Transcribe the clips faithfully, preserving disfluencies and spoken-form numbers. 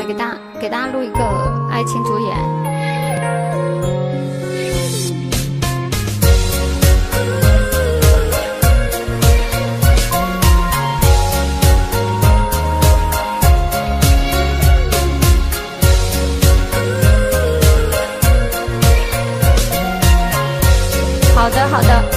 给大家给大家录一个爱情主演。好的，好的。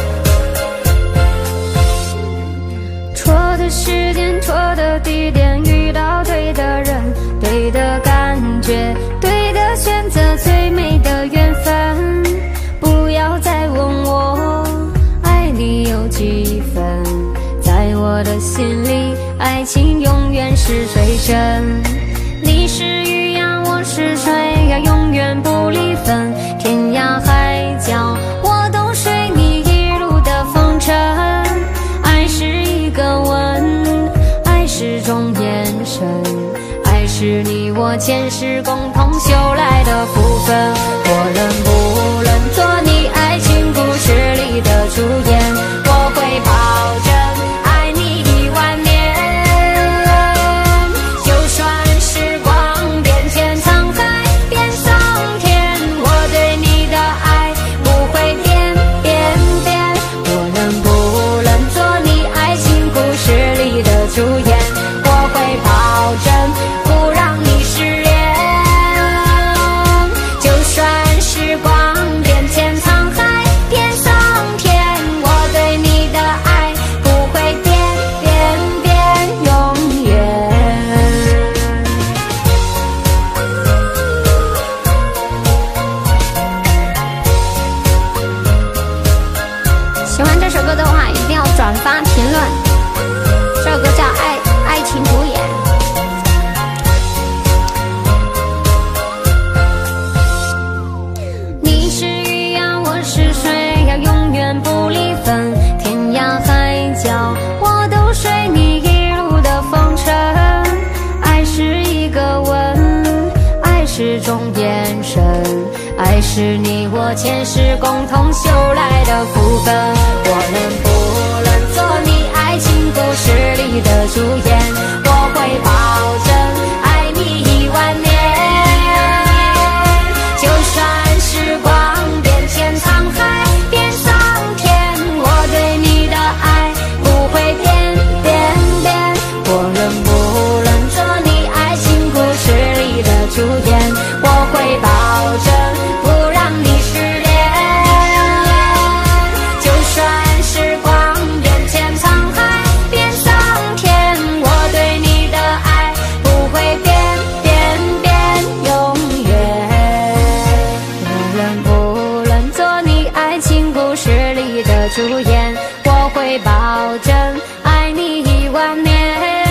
错的时间，错的地点，遇到对的人，对的感觉，对的选择，最美的缘分。不要再问我爱你有几分，在我的心里，爱情永远是水深。你是鱼呀，我是水呀，永远不离分，天涯海角。随你一路的风尘，爱是一个吻，爱是种眼神，爱是你我前世共同修来的福分。我能不能做你爱情故事里的主演？我会保证爱你一万年，就算时光变迁沧海变桑田，我对你的爱不会变。主演，我会保证不让你失联，就算时光变迁沧海变桑田，我对你的爱不会变变变永远。喜欢这首歌的话，一定要转发评论。这首歌叫《爱爱情主演》。你是鱼呀，我是水呀，永远不离分，天涯海角，我都随你一路的风尘。爱是一个吻，爱是种眼神，爱是你我前世共同修来的福分。我能不能做你爱情故事里的主演？我会保证爱你一万年，就算时光变迁沧海变桑田，我对你的爱不会变变变。我能不能做你爱情故事里的主演？我会保证不让你失联，就算时光变迁沧海变桑田，我对你的爱不会变变变永远。我能不能做你爱情故事里的主演？我会保证爱你一万年，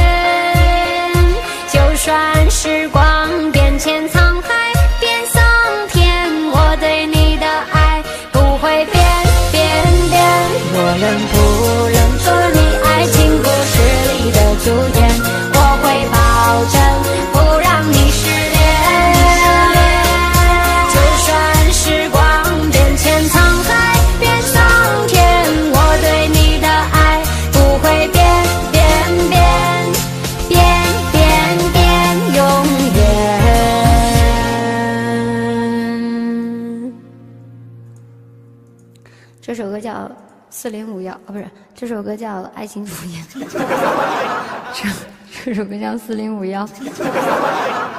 就算时光变迁沧海变桑田，我对你的爱不会变变变。我能不能做你爱情故事里的主演？我会保证不让你失联，就算时光变迁沧海变桑田，我对你的爱不会变变变变变变永远。这首歌叫四零五幺，哦，不是，这首歌叫《爱情主演》。这这首歌叫四零五幺。